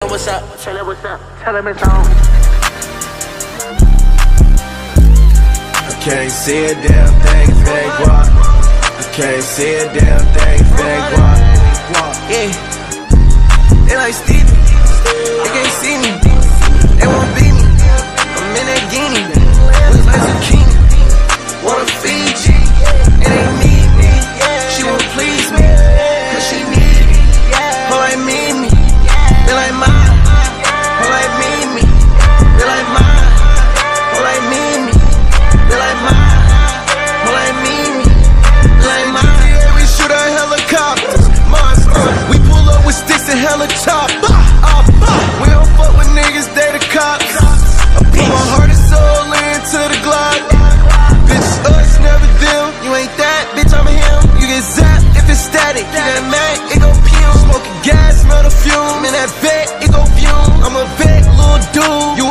him what's up. Tell him what's up. Tell him it's on. I can't see a damn thing, fake walk. I can't see a damn thing, fake walk. Yeah, they like Stevie, they can't see me, they won't beat me. I'm in that guinea, looks like zucchini. Wanna feed you, and they need me. She won't please me, cause she need me. Her like me, they like mine. Her like me, they like mine. Her like me, they like mine. Her like me, they like mine. Yeah, we shoot our helicopters, monsters. We pull up with sticks and helicopters. We don't fuck with niggas, they the cops. I put my heart and soul into the Glock. Bitch, us, never them. You ain't that, bitch, I'm him. You get zapped if it's static. You get mad, it go fume. Smoking gas, smell the fume. I'm in that vet, it go fume. I'm a vet, little dude. You